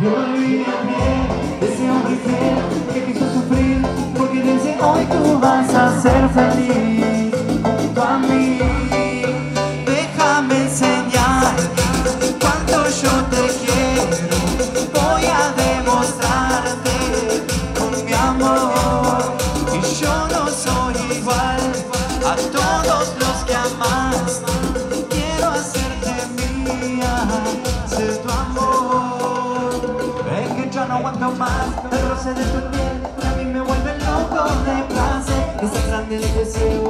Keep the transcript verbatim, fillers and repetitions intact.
Yo viví bien, ese hombre fiel que quiso sufrir, porque desde hoy tú vas a ser feliz junto a mí. Déjame enseñar cuánto yo te quiero, voy a demostrarte con mi amor. Y yo no soy igual a todos los que amas, quiero hacerte mía, ser tu amor. Es que yo no aguanto más el roce de tu piel, a mí me vuelve loco de placer, es tan grande el deseo